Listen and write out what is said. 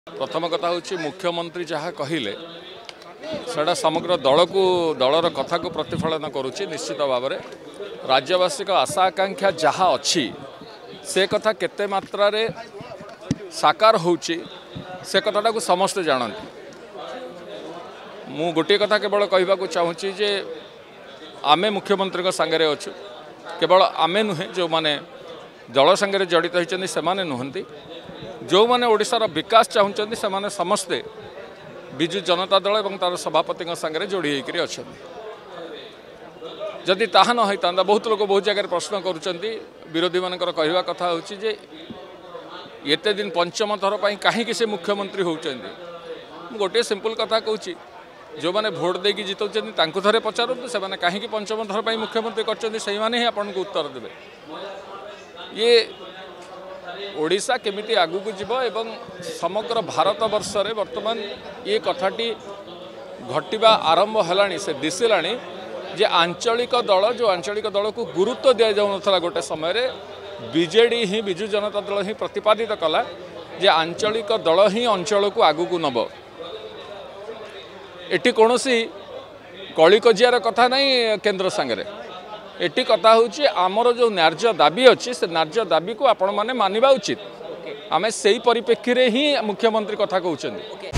प्रथम कथा हूँ मुख्यमंत्री जहाँ कहले सेटा समग्र दल को दलर कथा को प्रतिफलन करुच्ची। निश्चित भाव में राज्यवासी आशा आकांक्षा जहाँ अच्छी से कथा केते मात्रा रे साकार होची से कथाटा को समस्ते जानती। मु गोटे कथा केवल कहवाक चाहूँगी जे आमे मुख्यमंत्री सांगे अच्छु, केवल आमे नुहे जो माने दल सांगे जड़ित होती से नुहति, जो माने ओडिशार विकास चाहते से माने समस्ते विजु जनता दल और तार सभापति सांगे जोड़ी होकर अच्छा। जदि ताहा न होता बहुत लोग बहुत जगह प्रश्न करुँच विरोधी मान कहवा कथा हूँ जे एते दिन पंचम थर पर कहीं से मुख्यमंत्री होती। गोटे सिंपल कथा कहूँ जो मैंने भोट देकी जितौं थे पचारू से कहीं पंचम थर पर मुख्यमंत्री कर आपन को उत्तर देवे। ये ओडिशा केमिति आगुक जीव एवं समग्र भारत वर्ष रे वर्तमान ये कथाटी घटिबा आरंभ हलानी से दिशिलानी जे आंचलिक दल जो आंचलिक दल को गुरुत्व दि जाऊनथला गोटे समय रे बीजेडी ही विजु जनता दल ही प्रतिपादित कला जे आंचलिक दल ही अंचल को आगुक नब। एटी कोनोसी कलिकजियार कथा नहीं केंद्र सांगे एटी कथा हूँ आमर जो न्यार्य दाबी अच्छी से न्यार्य दाबी को आपण मैंने मानिबा उचित। आमे से परिप्रेक्षी ही मुख्यमंत्री कथा कहते।